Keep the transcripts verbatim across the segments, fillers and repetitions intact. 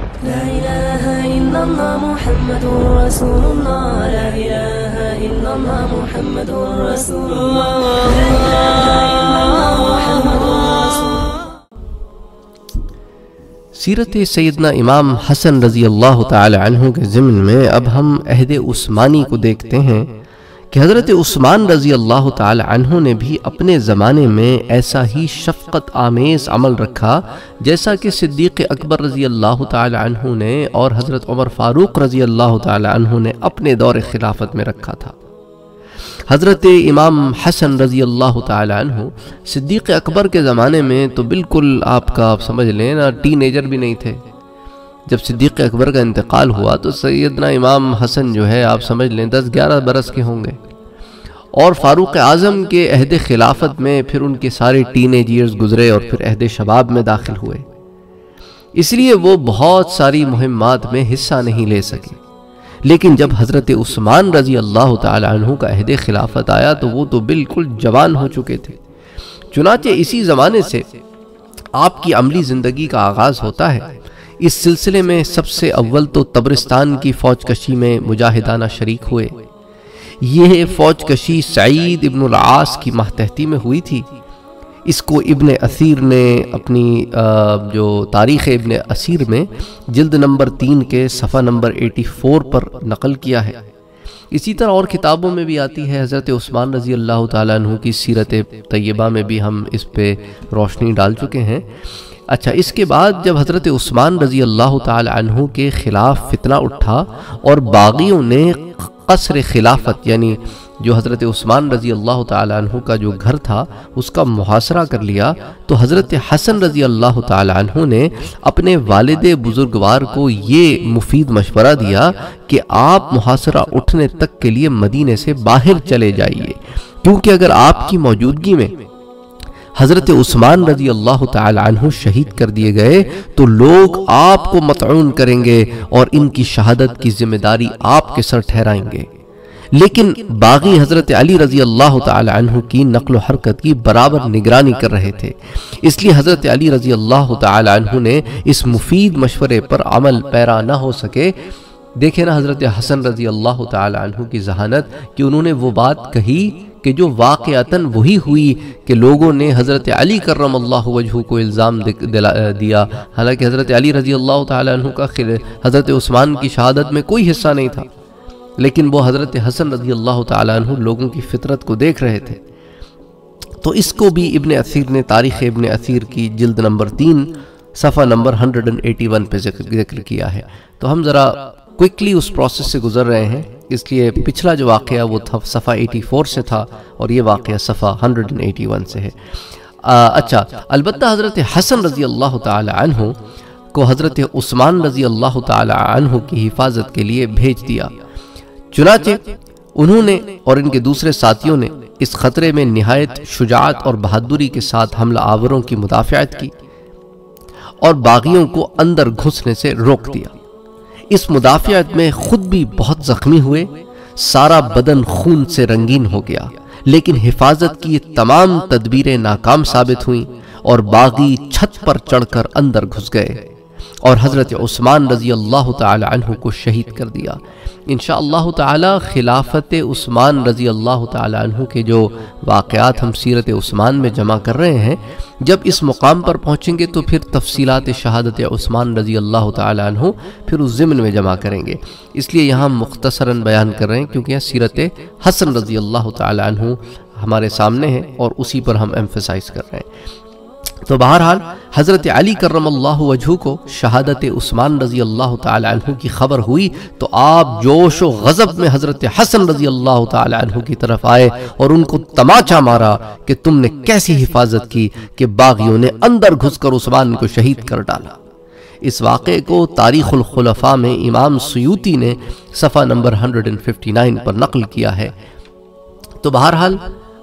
لا إله إلا الله محمد رسول الله لا إله إلا الله محمد رسول الله لا إله إلا الله محمد رسول الله. سیرت سیدنا امام حسن رضی اللہ تعالی عنہ کے ضمن میں اب ہم عہد عثمانی کو دیکھتے ہیں کہ حضرت عثمان رضی اللہ تعالی عنہ نے بھی اپنے زمانے میں ایسا ہی شفقت آمیز عمل رکھا جیسا کہ صدیق اکبر رضی اللہ تعالی عنہ نے اور حضرت عمر فاروق رضی اللہ تعالی عنہ نے اپنے دور خلافت میں رکھا تھا. حضرت امام حسن رضی اللہ تعالی عنہ صدیق اکبر کے زمانے میں تو بالکل آپ کا آپ سمجھ لیں نا ٹین ایجر بھی نہیں تھے. جب صدیق اکبر کا انتقال ہوا تو سیدنا امام حسن جو ہے آپ سمجھ لیں دس گیارہ برس کے ہوں گے، اور فاروق اعظم کے عہد خلافت میں پھر ان کے سارے ٹین ایج ایئرز گزرے اور پھر عہد شباب میں داخل ہوئے، اس لیے وہ بہت ساری مہمات میں حصہ نہیں لے سکے. لیکن جب حضرت عثمان رضی اللہ تعالی عنہ کا عہد خلافت آیا تو وہ تو بالکل جوان ہو چکے تھے. چنانچہ اسی زمانے سے آپ کی عملی زندگی کا آغاز ہوتا ہے. اس سلسلے میں سب سے اول تو تبرستان کی فوج کشی میں مجاہدانہ شریک ہوئے. یہ فوج کشی سعید ابن العاص کی ماتحتی میں ہوئی تھی. اس کو ابن اثیر نے اپنی جو تاریخ ابن اثیر میں جلد نمبر تین کے صفحہ نمبر اٹھاسی پر نقل کیا ہے. اسی طرح اور کتابوں میں بھی آتی ہے. حضرت عثمان رضی اللہ تعالیٰ عنہ کی سیرت طیبہ میں بھی ہم اس پہ روشنی ڈال چکے ہیں. اچھا، اس کے بعد جب حضرت عثمان رضی اللہ تعالی عنہ کے خلاف فتنہ اٹھا اور باغیوں نے قصر خلافت یعنی جو حضرت عثمان رضی اللہ تعالی عنہ کا جو گھر تھا اس کا محاصرہ کر لیا، تو حضرت حسن رضی اللہ تعالی عنہ نے اپنے والد بزرگوار کو یہ مفید مشورہ دیا کہ آپ محاصرہ اٹھنے تک کے لیے مدینے سے باہر چلے جائیے، کیونکہ اگر آپ کی موجودگی میں حضرت عثمان رضی اللہ تعالی عنہ شہید کر دیے گئے تو لوگ آپ کو مطعون کریں گے اور ان کی شہادت کی ذمہ داری آپ کے سر ٹھہرائیں گے. لیکن باغی حضرت علی رضی اللہ تعالی عنہ کی نقل و حرکت کی برابر نگرانی کر رہے تھے، اس لیے حضرت علی رضی اللہ تعالی عنہ نے اس مفید مشورے پر عمل پیرا نہ ہو سکے. دیکھیں نا حضرت حسن رضی اللہ تعالی عنہ کی ذہانت کہ انہوں نے وہ بات کہی کہ جو واقعتاً وہی ہوئی کہ لوگوں نے حضرت علی کرم اللہ وجہہ کو الزام دیا، حالانکہ حضرت علی رضی اللہ تعالی عنہ کا حضرت عثمان کی شہادت میں کوئی حصہ نہیں تھا، لیکن وہ حضرت حسن رضی اللہ تعالی عنہ لوگوں کی فطرت کو دیکھ رہے تھے. تو اس کو بھی ابن اثیر نے تاریخ ابن اثیر کی جلد نمبر تین صفحہ نمبر ایک سو اکیاسی پہ ذکر کیا ہے. تو ہم ذرا کوئکلی اس پروسیس سے گزر رہے ہیں، اس لیے پچھلا جو واقعہ وہ تھا صفحہ چوراسی سے تھا اور یہ واقعہ صفحہ ایک سو اکیاسی سے ہے. اچھا، البتہ حضرت حسن رضی اللہ تعالی عنہ کو حضرت عثمان رضی اللہ تعالی عنہ کی حفاظت کے لیے بھیج دیا. چنانچہ انہوں نے اور ان کے دوسرے ساتھیوں نے اس خطرے میں نہایت شجاعت اور بہادری کے ساتھ حملہ آوروں کی مدافعت کی اور باغیوں کو اندر گھسنے سے روک دیا. اس مدافعت میں خود بھی بہت زخمی ہوئے، سارا بدن خون سے رنگین ہو گیا، لیکن حفاظت کی تمام تدبیریں ناکام ثابت ہوئیں اور باغی چھت پر چڑھ کر اندر گھس گئے اور حضرت عثمان رضی اللہ تعالی عنہ کو شہید کر دیا. انشاءاللہ تعالی خلافت عثمان رضی اللہ تعالی عنہ کے جو واقعات ہم سیرت عثمان میں جمع کر رہے ہیں، جب اس مقام پر پہنچیں گے تو پھر تفصیلات شہادت عثمان رضی اللہ تعالی عنہ پھر اس ضمن میں جمع کریں گے. اس لیے یہاں مختصراً بیان کر رہے ہیں کیونکہ یہ سیرت حسن رضی اللہ تعالی عنہ ہمارے سامنے ہے اور اسی پر ہم ایمفیسائز کر رہے ہیں. تو بہرحال حضرت علی کرم اللہ وجہہ کو شہادت عثمان رضی اللہ تعالی عنہ کی خبر ہوئی تو آپ جوش و غضب میں حضرت حسن رضی اللہ تعالی عنہ کی طرف آئے اور ان کو تماچا مارا کہ تم نے کیسی حفاظت کی کہ باغیوں نے اندر گھس کر عثمان کو شہید کر ڈالا. اس واقعے کو تاریخ الخلفاء میں امام سیوطی نے صفحہ نمبر ایک سو اناسی پر نقل کیا ہے. تو بہرحال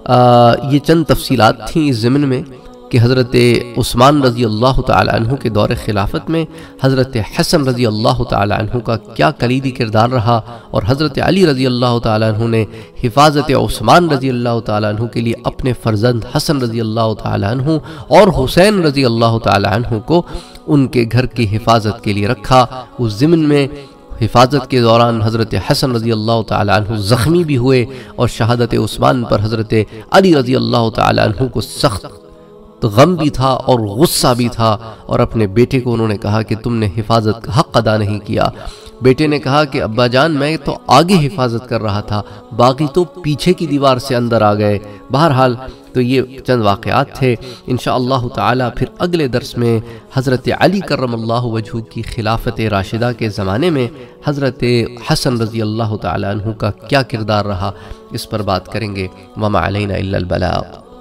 یہ چند تفصیلات تھیں اس ضمن میں کہ حضرت عثمان رضی اللہ تعالی عنہ کے دور خلافت میں حضرت حسن رضی اللہ تعالی عنہ کا کیا کلیدی کردار رہا اور حضرت علی رضی اللہ تعالی عنہ نے حفاظت عثمان رضی اللہ تعالی عنہ کے لیے اپنے فرزند حسن رضی اللہ تعالی عنہ اور حسین رضی اللہ تعالی عنہ کو ان کے گھر کی حفاظت کے لیے رکھا۔ اس ضمن میں حفاظت کے دوران حضرت حسن رضی اللہ تعالی عنہ زخمی بھی ہوئے، اور شہادت عثمان پر حضرت علی رضی اللہ تعالی عنہ کو سخت غم بھی تھا اور غصہ بھی تھا، اور اپنے بیٹے کو انہوں نے کہا کہ تم نے حفاظت کا حق ادا نہیں کیا۔ بیٹے نے کہا کہ ابا جان میں تو آگے حفاظت کر رہا تھا، باقی تو پیچھے کی دیوار سے اندر آ گئے۔ بہرحال تو یہ چند واقعات تھے۔ انشاءاللہ تعالی پھر اگلے درس میں حضرت علی کرم اللہ وجہہ کی خلافت راشدہ کے زمانے میں حضرت حسن رضی اللہ تعالی عنہ کا کیا کردار رہا، اس پر بات کریں گے۔ وما علینا الا البلاغ۔